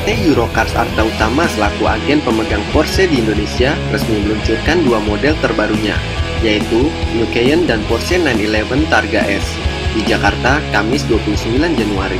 PT Eurocars Arta Utama selaku agen pemegang Porsche di Indonesia resmi meluncurkan dua model terbarunya, yaitu New Cayenne dan Porsche 911 Targa S di Jakarta, Kamis 29 Januari.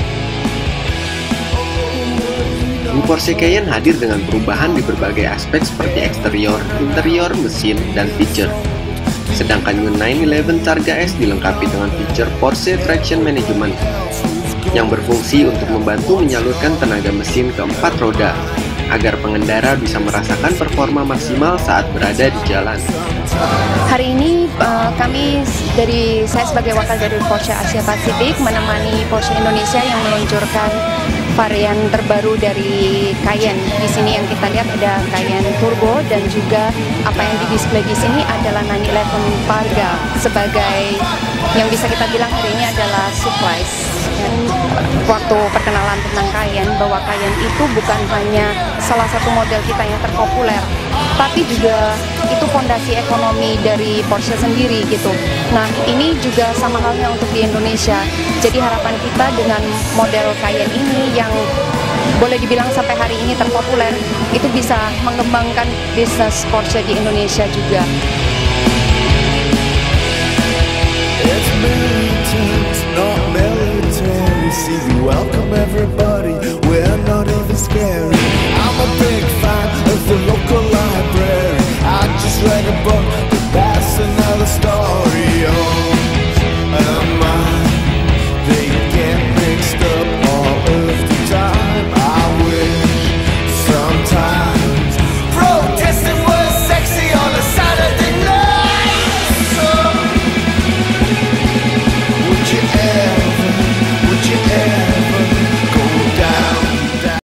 New Porsche Cayenne hadir dengan perubahan di berbagai aspek seperti eksterior, interior, mesin, dan feature. Sedangkan New 911 Targa S dilengkapi dengan fitur Porsche Traction Management yang berfungsi untuk membantu menyalurkan tenaga mesin ke 4 roda agar pengendara bisa merasakan performa maksimal saat berada di jalan. Hari ini saya sebagai wakil dari Porsche Asia Pasifik menemani Porsche Indonesia yang meluncurkan varian terbaru dari Cayenne. Di sini yang kita lihat ada Cayenne Turbo dan juga apa yang di display di sini adalah 911 Targa sebagai yang bisa kita bilang hari ini adalah surprise. Dan waktu perkenalan tentang Cayenne, bahwa Cayenne itu bukan hanya salah satu model kita yang terpopuler, tapi juga itu fondasi ekonomi dari Porsche sendiri gitu. Nah, ini juga sama halnya untuk di Indonesia. Jadi harapan kita dengan model Cayenne ini yang boleh dibilang sampai hari ini terpopuler, itu bisa mengembangkan bisnis Porsche di Indonesia juga.